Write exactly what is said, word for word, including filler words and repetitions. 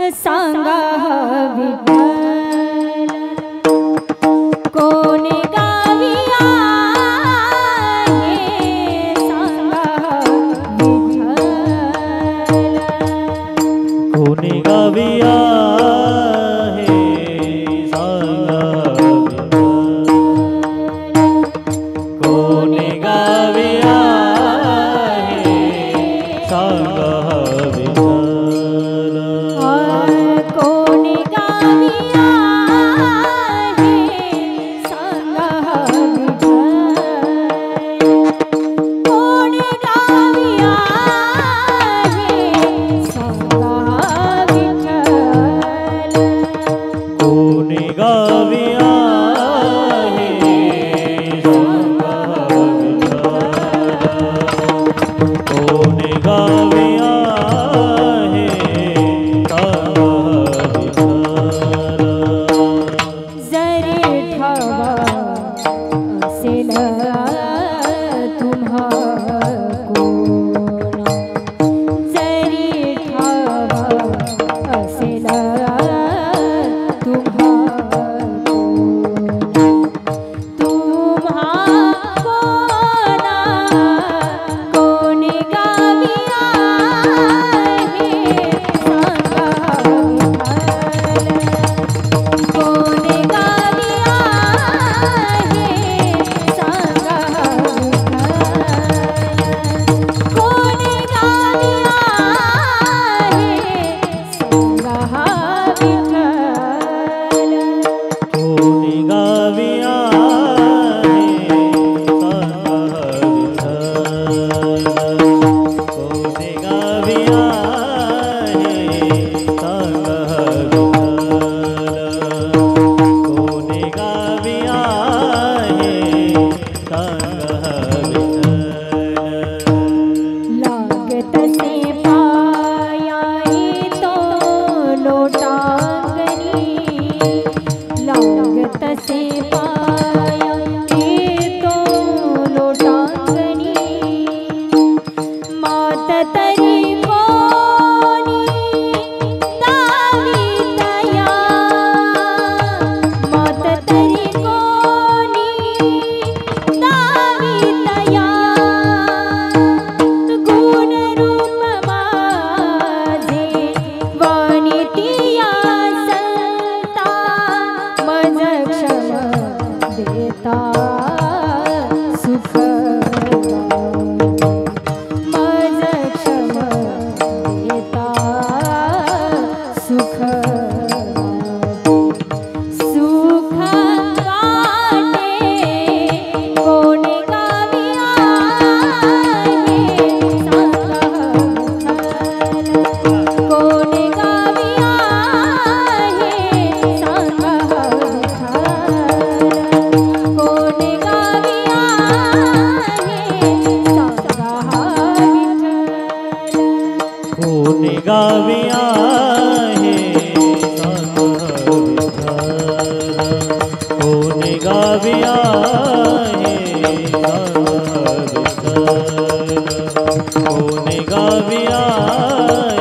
सांगा विठ्ठल कोणी गावी आहे सांगा विठ्ठल कोणी गावी आहे सांगा विठ्ठल कोणी गावी आहे सांगा विठ्ठल कोणी गावी आहे सांगा विठ्ठल कोणी गावी आहे सांगा विठ्ठल कोणी गावी आहे सांगा विठ्ठल कोणी गावी आहे सांगा विठ्ठल जरी ठावा असेल तुम्हा कोण जरी ठावा असेल तुम्हा तुम्हा कोणा कोणी गावी आहे सांगा विठ्ठल कोणी गावी आहे सांगा विठ्ठल कोणी गावी आहे सांगा विठ्ठल कोणी गावी आहे सांगा विठ्ठल कोणी गावी आहे सांगा विठ्ठल कोणी गावी आहे सांगा विठ्ठल लागतसे पायाई तो लोटांगणी लागतसे पायाई तो लोटांगणी मात तरी कोणी दावितया मात तरी कोणी दावितया गुण रूप माझे वाणितिया संता मज क्षम देता सुख मज क्षम देता सुख सुख वाटे कोणी गावी आहे सांगा विठ्ठल कोणी गावी आहे सांगा विठ्ठल कोणी गावी आहे सांगा विठ्ठल कोणी गावी आहे सांगा विठ्ठल कोणी गावी आहे सांगा विठ्ठल कोणी गावी आहे